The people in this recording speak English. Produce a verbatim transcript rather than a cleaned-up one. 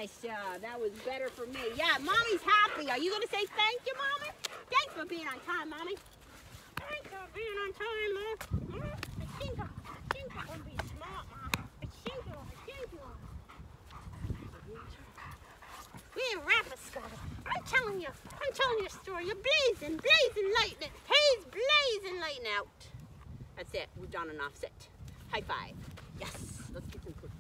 Nice job. That was better for me. Yeah, Mommy's happy. Are you going to say thank you, Mommy? Thanks for being on time, Mommy. Thanks for being on time, Mom. I think I, I think I'm going to be smart, Mom. I think I, I think I. We're rapperscuttle. I'm telling you. I'm telling you a story. You're blazing, blazing lightning. He's blazing lightning out. That's it. We've done enough. Sit. High five. Yes. Let's get some cookies.